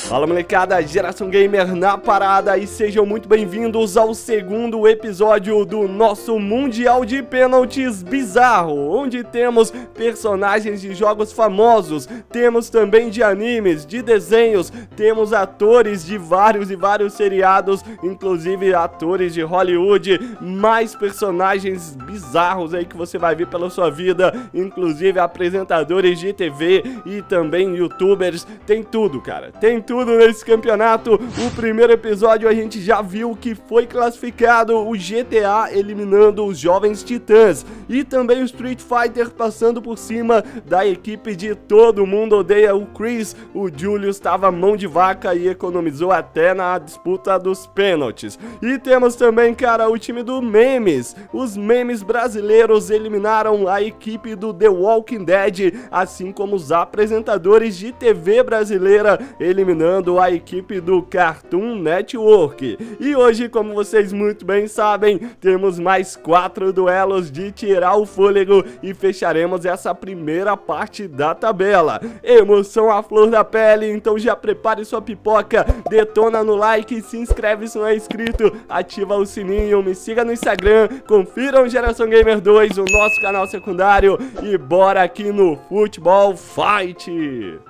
Fala molecada, Geração Gamer na parada e sejam muito bem-vindos ao segundo episódio do nosso Mundial de Pênaltis bizarro, onde temos personagens de jogos famosos, temos também de animes, de desenhos, temos atores de vários seriados, inclusive atores de Hollywood, mais personagens bizarros aí que você vai ver pela sua vida, inclusive apresentadores de TV e também youtubers, tem tudo, cara, tem tudo nesse campeonato. O primeiro episódio a gente já viu que foi classificado o GTA eliminando os Jovens Titãs e também o Street Fighter passando por cima da equipe de Todo Mundo Odeia o Chris. O Julius estava mão de vaca e economizou até na disputa dos pênaltis. E temos também, cara, o time do Memes. Os memes brasileiros eliminaram a equipe do The Walking Dead, assim como os apresentadores de TV brasileira eliminando a equipe do Cartoon Network. E hoje, como vocês muito bem sabem, temos mais 4 duelos de tirar o fôlego e fecharemos essa primeira parte da tabela. Emoção à flor da pele, então já prepare sua pipoca, detona no like, se inscreve se não é inscrito, ativa o sininho, me siga no Instagram, confiram Geração Gamer 2, o nosso canal secundário, e bora aqui no Futebol Fight!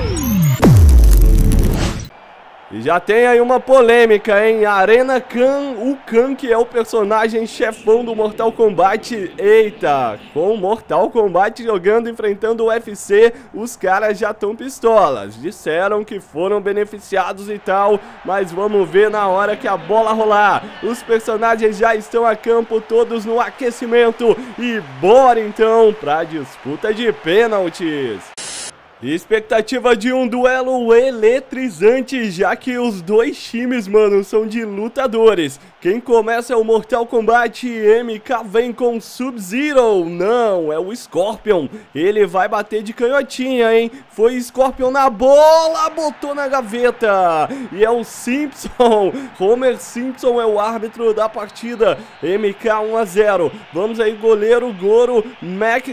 E já tem aí uma polêmica, hein? Arena Khan, o Khan, que é o personagem chefão do Mortal Kombat. Eita, com o Mortal Kombat jogando, enfrentando o UFC, os caras já estão pistolas. Disseram que foram beneficiados e tal, mas vamos ver na hora que a bola rolar. Os personagens já estão a campo, todos no aquecimento. E bora então pra disputa de pênaltis. Expectativa de um duelo eletrizante, já que os dois times, mano, são de lutadores. Quem começa é o Mortal Kombat, MK vem com Sub-Zero. Não, é o Scorpion. Ele vai bater de canhotinha, hein? Foi Scorpion na bola, botou na gaveta. E é o Simpson. Homer Simpson é o árbitro da partida. MK 1 a 0. Vamos aí, goleiro Goro, Mike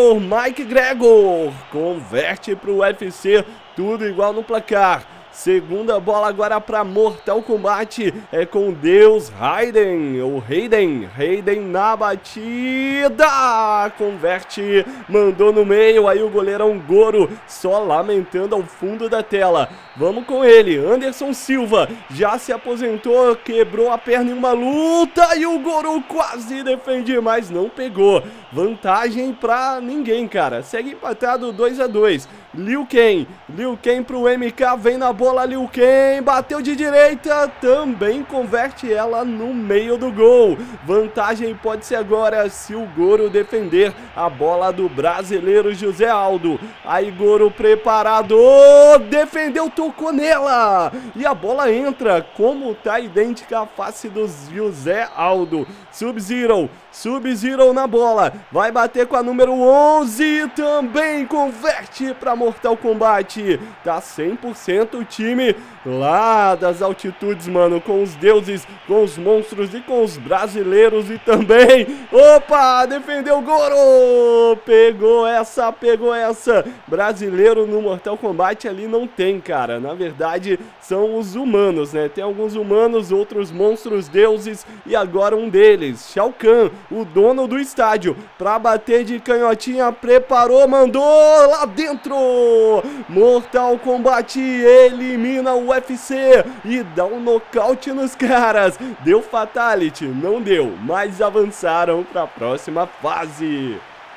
Gregor. Converte pro UFC, tudo igual no placar. Segunda bola agora para Mortal Kombat, é com Deus Raiden, ou Raiden na batida, converte, mandou no meio, aí o goleirão Goro só lamentando ao fundo da tela. Vamos com ele, Anderson Silva, já se aposentou, quebrou a perna em uma luta e o Goro quase defende, mas não pegou. Vantagem pra ninguém, cara, segue empatado 2 a 2. Liu Kang pro MK, vem na bola, Liu Kang, bateu de direita, também converte ela no meio do gol. Vantagem pode ser agora se o Goro defender a bola do brasileiro José Aldo. Aí Goro preparado, defendeu, tocou nela e a bola entra, como tá idêntica a face do José Aldo. Sub-Zero na bola, vai bater com a número 11, também converte para Mortal Kombat. Tá 100% o time lá das altitudes, mano, com os deuses, com os monstros e com os brasileiros. E também, opa, defendeu o Goro, pegou essa. Brasileiro no Mortal Kombat ali não tem, cara, na verdade são os humanos, né? Tem alguns humanos, outros monstros, deuses, e agora um deles, Shao Kahn, o dono do estádio, pra bater de canhotinha, preparou, mandou lá dentro. Mortal Kombat elimina o UFC e dá um nocaute nos caras. Deu fatality? Não deu, mas avançaram para a próxima fase.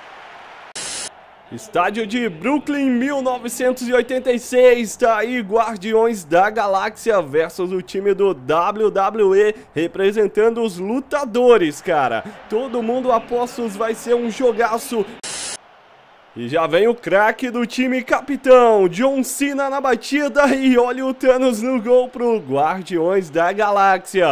Estádio de Brooklyn, 1986, tá aí Guardiões da Galáxia versus o time do WWE, representando os lutadores, cara. Todo mundo apostos, vai ser um jogaço. E já vem o craque do time, capitão, John Cena na batida, e olha o Thanos no gol pro Guardiões da Galáxia.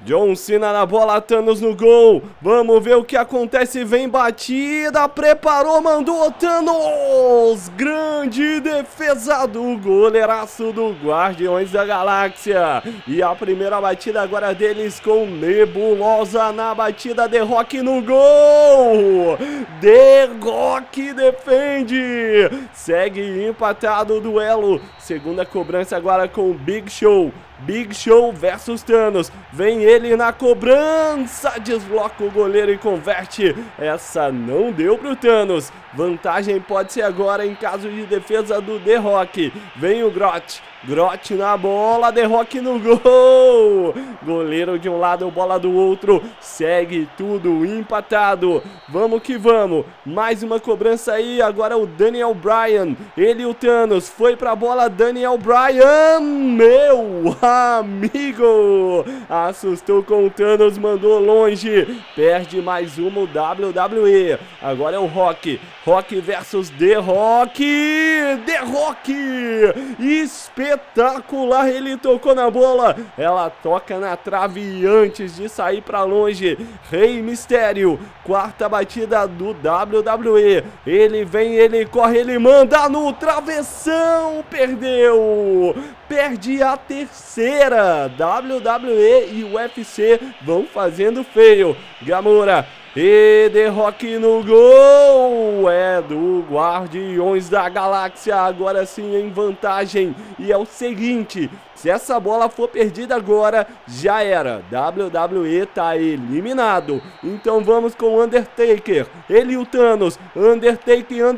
John Cena na bola, Thanos no gol. Vamos ver o que acontece. Vem batida, preparou, mandou Thanos. Grande defesa do goleiraço do Guardiões da Galáxia. E a primeira batida agora deles com Nebulosa na batida. The Rock no gol. The Rock defende. Segue empatado o duelo. Segunda cobrança agora com Big Show. Big Show versus Thanos. Vem ele na cobrança. Desloca o goleiro e converte. Essa não deu pro Thanos. Vantagem pode ser agora em caso de defesa do The Rock. Vem o Groot. Groot na bola. The Rock no gol. Goleiro de um lado, bola do outro. Segue tudo empatado. Vamos que vamos. Mais uma cobrança aí. Agora o Daniel Bryan. Ele e o Thanos. Foi pra bola. Daniel Bryan. Meu amigo. Assustou com o Thanos. Mandou longe. Perde mais uma o WWE. Agora é o Rock. Rock versus The Rock. The Rock. Espetacular. Ele tocou na bola. Ela toca na trave antes de sair pra longe. Rei Mistério. Quarta batida do WWE. Ele vem, ele corre, ele manda no travessão. Perdeu. Perde a terceira. WWE e UFC vão fazendo feio. Gamora. E The Rock no gol. É do Guardiões da Galáxia. Agora sim em vantagem. E é o seguinte. Se essa bola for perdida agora, já era. WWE tá eliminado. Então vamos com o Undertaker. Ele e o Thanos. Undertaker.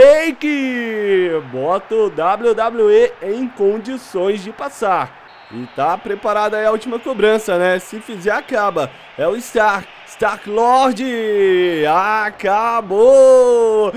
Bota o WWE em condições de passar. E tá preparada aí a última cobrança, né? Se fizer, acaba. É o Stark-Lord. Acabou.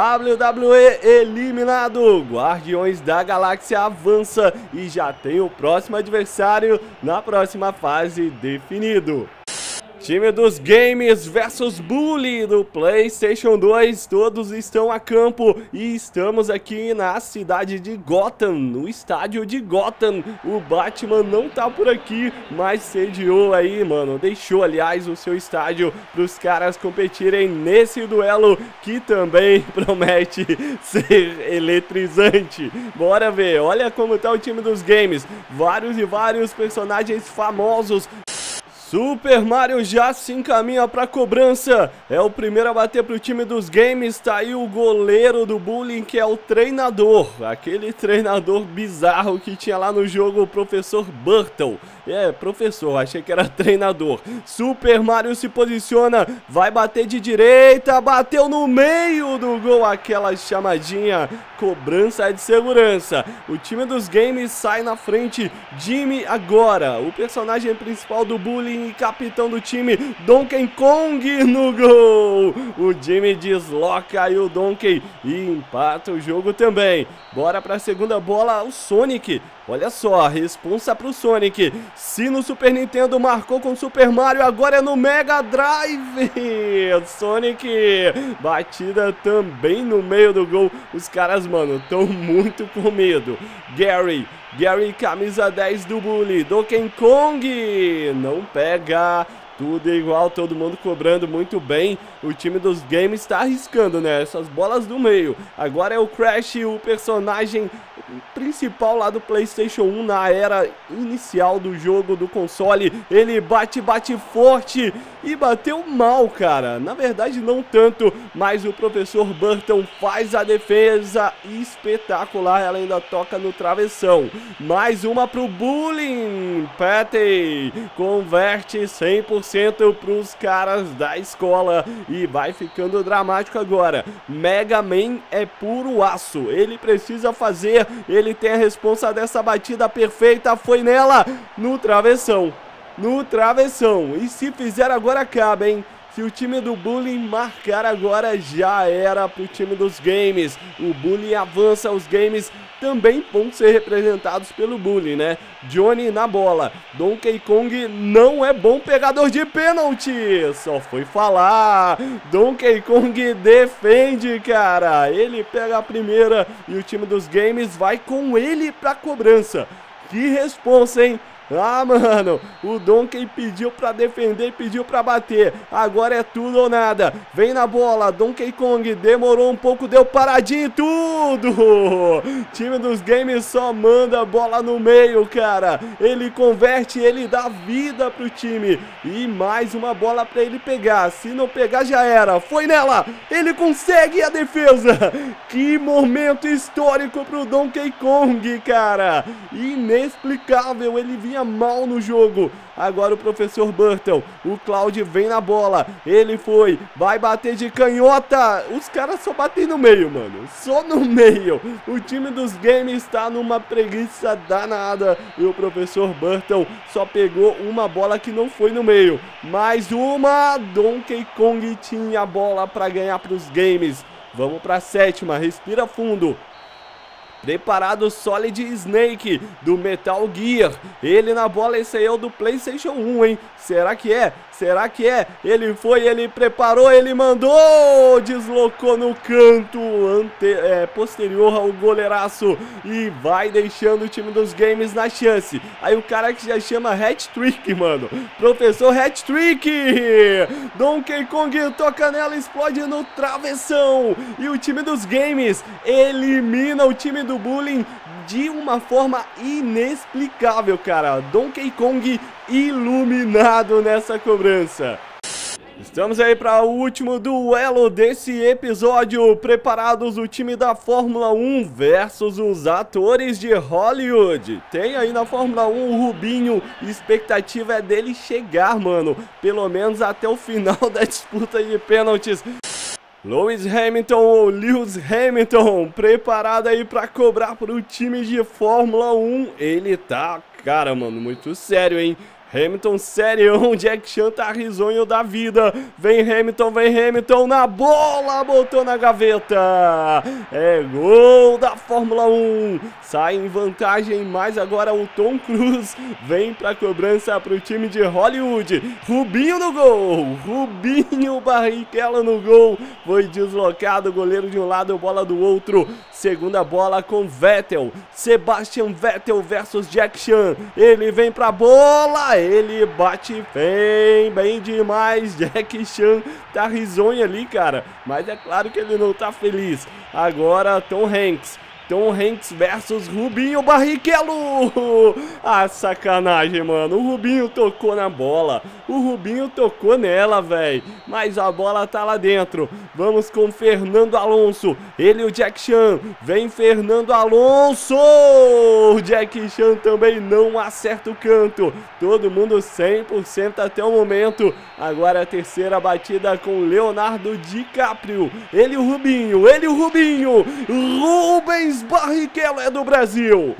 WWE eliminado. Guardiões da Galáxia avança e já tem o próximo adversário na próxima fase definido. Time dos Games versus Bully do PlayStation 2, todos estão a campo e estamos aqui na cidade de Gotham, no estádio de Gotham. O Batman não tá por aqui, mas sediou aí, mano, deixou aliás o seu estádio para os caras competirem nesse duelo que também promete ser eletrizante. Bora ver, olha como tá o time dos Games, vários e vários personagens famosos. Super Mario já se encaminha para cobrança. É o primeiro a bater para o time dos Games. Tá aí o goleiro do Bullying, que é o treinador. Aquele treinador bizarro que tinha lá no jogo, o Professor Burton. É, professor, achei que era treinador. Super Mario se posiciona. Vai bater de direita. Bateu no meio do gol. Aquela chamadinha. Cobrança de segurança. O time dos Games sai na frente. Jimmy agora. O personagem principal do Bullying e capitão do time, Donkey Kong no gol. O Jimmy desloca aí o Donkey e empata o jogo também. Bora pra segunda bola, o Sonic. Olha só, responsa pro Sonic. Se no Super Nintendo marcou com Super Mario, agora é no Mega Drive. Sonic, batida também no meio do gol. Os caras, mano, estão muito com medo. Gary, camisa 10 do Bully. Donkey Kong, não pega. Tudo igual, todo mundo cobrando muito bem. O time dos Games está arriscando, né? Essas bolas do meio. Agora é o Crash, o personagem principal lá do PlayStation 1 na era inicial do jogo, do console. Ele bate forte e bateu mal, cara. Na verdade, não tanto, mas o Professor Burton faz a defesa espetacular. Ela ainda toca no travessão. Mais uma pro Bullying. Patty converte 100% para os caras da escola e vai ficando dramático agora. Mega Man é puro aço, ele precisa fazer, ele tem a responsa dessa batida perfeita, foi nela, no travessão, e se fizer agora acaba, hein? Se o time do Bullying marcar agora, já era pro time dos Games. O Bullying avança, os Games também vão ser representados pelo Bullying, né? Johnny na bola. Donkey Kong não é bom pegador de pênalti. Só foi falar. Donkey Kong defende, cara. Ele pega a primeira e o time dos Games vai com ele pra cobrança. Que responsa, hein? Ah, mano, o Donkey pediu pra defender, pediu pra bater. Agora é tudo ou nada. Vem na bola, Donkey Kong demorou um pouco, deu paradinha e tudo. Time dos games só manda a bola no meio, cara. Ele converte, ele dá vida pro time. E mais uma bola pra ele pegar. Se não pegar, já era. Foi nela, ele consegue a defesa. Que momento histórico pro Donkey Kong, cara. Inexplicável, ele vinha mal no jogo. Agora o professor Burton, o Cloud vem na bola, ele foi, vai bater de canhota. Os caras só batem no meio, mano, só no meio. O time dos games está numa preguiça danada e o professor Burton só pegou uma bola que não foi no meio. Mais uma, Donkey Kong tinha a bola para ganhar para os games. Vamos para a sétima, respira fundo. Preparado Solid Snake do Metal Gear. Ele na bola, esse aí é o do PlayStation 1, hein? Será que é? Será que é? Ele foi, ele preparou, ele mandou! Deslocou no canto posterior ao goleiraço e vai deixando o time dos games na chance. Aí o cara que já chama hat-trick, mano. Professor hat-trick! Donkey Kong toca nela, explode no travessão. E o time dos games elimina o time do bullying de uma forma inexplicável, cara. Donkey Kong iluminado nessa cobrança. Estamos aí para o último duelo desse episódio. Preparados, o time da Fórmula 1 versus os atores de Hollywood. Tem aí na Fórmula 1 o Rubinho. Expectativa é dele chegar, mano, pelo menos até o final da disputa de pênaltis. Lewis Hamilton, preparado aí pra cobrar pro time de Fórmula 1. Ele tá, cara, mano, muito sério, hein? Hamilton serião, Jack Chan tá risonho da vida. Vem Hamilton na bola, botou na gaveta. É gol da Fórmula 1. Sai em vantagem, mas agora o Tom Cruise vem pra cobrança pro time de Hollywood. Rubinho no gol, Rubinho Barrichello no gol. Foi deslocado, goleiro de um lado, bola do outro. Segunda bola com Vettel. Sebastian Vettel versus Jack Chan. Ele vem pra bola, ele bate bem demais. Jack Chan tá risonho ali, cara, mas é claro que ele não tá feliz. Agora Tom Hanks versus Rubinho Barrichello. Ah, sacanagem, mano. O Rubinho tocou na bola. O Rubinho tocou nela, velho. Mas a bola tá lá dentro. Vamos com Fernando Alonso. Ele e o Jack Chan. Vem Fernando Alonso. O Jack Chan também não acerta o canto. Todo mundo 100% até o momento. Agora a terceira batida com Leonardo DiCaprio. Ele e o Rubinho. Rubens Barrichello é do Brasil.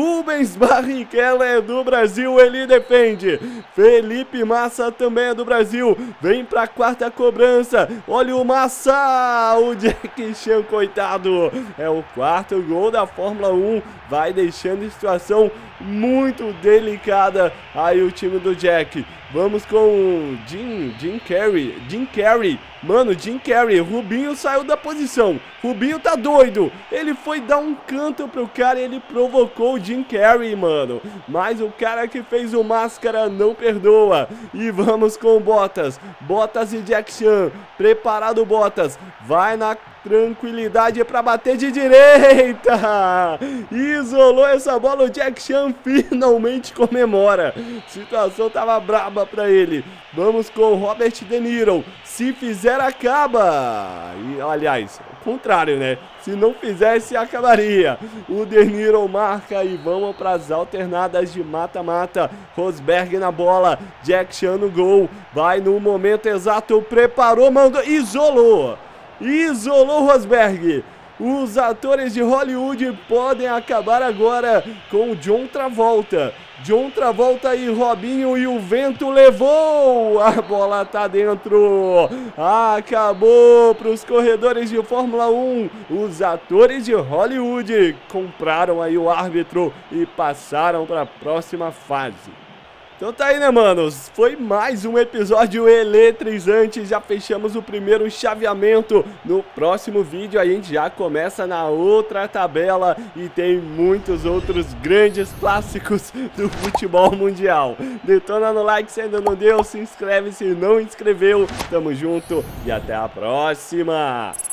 Ele defende. Felipe Massa também é do Brasil. Vem pra quarta cobrança. Olha o Massa. O Jack Chan, coitado. É o quarto gol da Fórmula 1. Vai deixando a situação muito delicada aí o time do Jack. Vamos com o Jim Carrey. Mano, Jim Carrey. Rubinho saiu da posição. Rubinho tá doido. Ele foi dar um canto pro cara e ele provocou o Jim Carrey, mano. Mas o cara que fez o Máscara não perdoa. E vamos com Bottas. Bottas e Jack Chan. Preparado, Bottas. Vai na tranquilidade para bater de direita. Isolou essa bola. O Jack Chan finalmente comemora. A situação tava braba para ele. Vamos com Robert De Niro. Se fizer, acaba. E, aliás, o contrário, né? Se não fizesse, acabaria. O De Niro marca e vamos para as alternadas de mata-mata. Rosberg na bola. Jack Chan no gol. Vai no momento exato. Preparou, mandou. Isolou Rosberg. Os atores de Hollywood podem acabar agora com John Travolta. E Robinho, e o vento levou. A bola tá dentro. Acabou para os corredores de Fórmula 1. Os atores de Hollywood compraram aí o árbitro e passaram para a próxima fase. Então tá aí, né, manos? Foi mais um episódio eletrizante. Já fechamos o primeiro chaveamento. No próximo vídeo a gente já começa na outra tabela e tem muitos outros grandes clássicos do futebol mundial. Detona no like se ainda não deu, se inscreve se não inscreveu. Tamo junto e até a próxima!